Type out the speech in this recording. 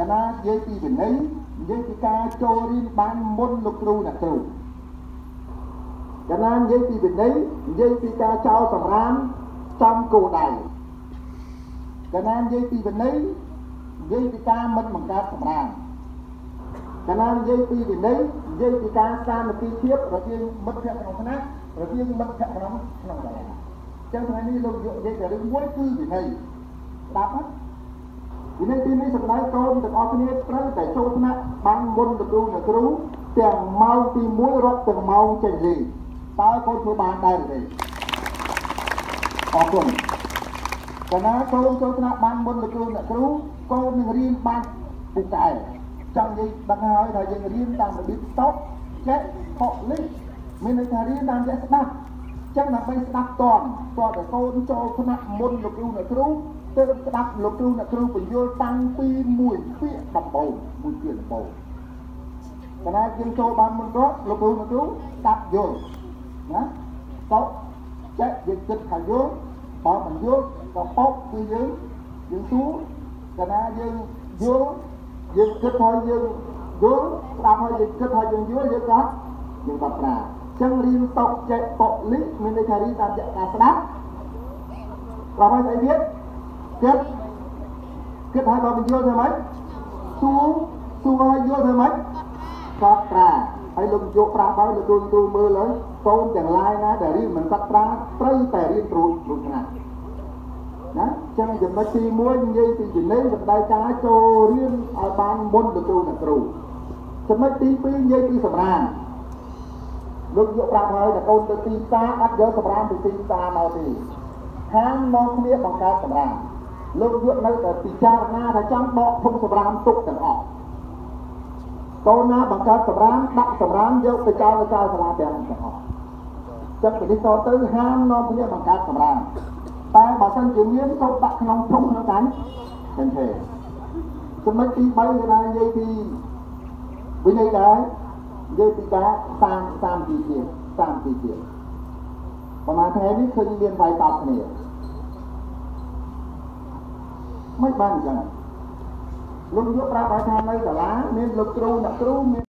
កាលណានិយាយពីវិន័យនិយាយពីការចូលរៀនបានមុនលោកគ្រូអ្នកគ្រូកាលណានិយាយពីវិន័យនិយាយពីការចោលសម្រាមចំគោលដៅកាលណានិយាយពីវិន័យនិយាយពីការមិនបង្កើតសម្រាមកាលណានិយាយពីវិន័យនិយាយពីការសាមគ្គីភាពរវាងមិត្តភក្តិក្នុងថ្នាក់រវាងមិត្តភក្តិក្នុងសាលាចឹងថ្ងៃនេះលោកនិយាយតែរឿងមួយគឺវិន័យស្ដាប់ណាវិន័យទីនេះសម្ដៅកូនទាំងអស់គ្នាត្រូវតែចូលថ្នាក់បានមុនលោកគ្រូអ្នកគ្រូទាំងម៉ោងទី1រត់ទាំងម៉ោងចេញលេងតើកូនធ្វើបានដែរទេអរគុណកាលណាកូនចូលថ្នាក់បានមុនលោកគ្រូអ្នកគ្រូកូននឹងរៀនបានពូកែចង់និយាយដឹងហើយថាយើងរៀនតាមរបៀបតបចេះខកលិះមានន័យថារៀនតាមរយៈស្ដាប់ចឹងដើម្បីស្ដាប់តន់តែកូនចូលថ្នាក់មុនលោកគ្រូអ្នកគ្រូទើបស្ដាប់លោកគ្រូអ្នកគ្រូបញ្យល់តាំងពីមួយពាក្យដំបូងកាលណាយើងចូលបានមុនគាត់លោកគ្រូអ្នកគ្រូស្ដាប់យល់ណាតោះចេះយើងគិតថាយល់បើមិនយល់ក៏ប៉ុកគឺយើងសួរកាលណាយើងយល់យើងគិតថាយើងយល់ស្ដាប់ហើយយើងគិតថាយើងយល់យើងក៏ប្រាចឹងរៀនតោចេះប៉ុកលិមានន័យថារៀនតាមរយៈការស្ដាប់ប្រហែលស្អីទៀតគិតឲ្យដល់បញ្យល់ធ្វើម៉េចសួរឲ្យយល់ធ្វើម៉េចកត់ត្រាហើយលោកយកប្រាស់ហើយលោកគ្រូមើលហើយកូនទាំងឡាយណាដែលរៀនមិនកត់ត្រាត្រូវតែរៀនរួចណាណាចឹងចំណុចទី1និយាយពីវិន័យសម្ដៅការចូលរៀនឲ្យបានមុនលោកគ្រូអ្នកគ្រូចំណុចទី2និយាយពីសម្រាមលោកយកប្រាប់ហើយតែកូនទៅទីផ្សារអត់យកសម្រាមពីទីផ្សារមកទេហាងមកគ្នាបង្កើតសម្រាមលោកយកនៅតែពិចារណាថាចង់ដកធុងសម្រាមទុកទាំងអស់កូនណាបង្កើតសម្រាមដាក់សម្រាមយកទៅចោលនៅចោលសាលាទាំងអស់ចឹងពីនេះតទៅហាងនាំគ្នាបង្កើតសម្រាមតែបើសិនជាមានទៅដាក់ក្នុងធុងក្នុងកាញ់មិនទេចំណុចទី3គឺថានិយាយពីវិន័យដែរនិយាយពីការសាមគ្គីភាពប្រហែលថ្ងៃនេះឃើញមានវាយតប់គ្នាមិនបានអញ្ចឹងលោកយកប្រាប់ឲ្យថានៅសាលាមានលោកគ្រូអ្នកគ្រូមាន